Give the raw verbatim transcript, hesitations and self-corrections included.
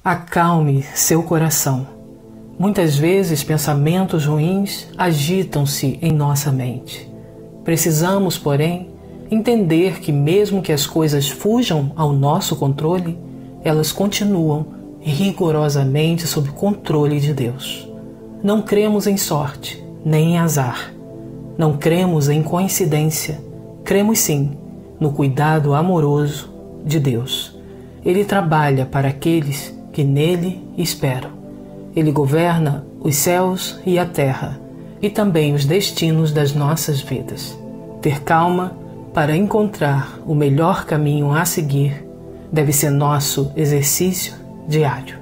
Acalme seu coração. Muitas vezes pensamentos ruins agitam-se em nossa mente. Precisamos, porém, entender que mesmo que as coisas fujam ao nosso controle, elas continuam rigorosamente sob controle de Deus. Não cremos em sorte, nem em azar. Não cremos em coincidência. Cremos sim no cuidado amoroso de Deus. Ele trabalha para aqueles que nele esperam. Ele governa os céus e a terra, e também os destinos das nossas vidas. Ter calma para encontrar o melhor caminho a seguir deve ser nosso exercício diário.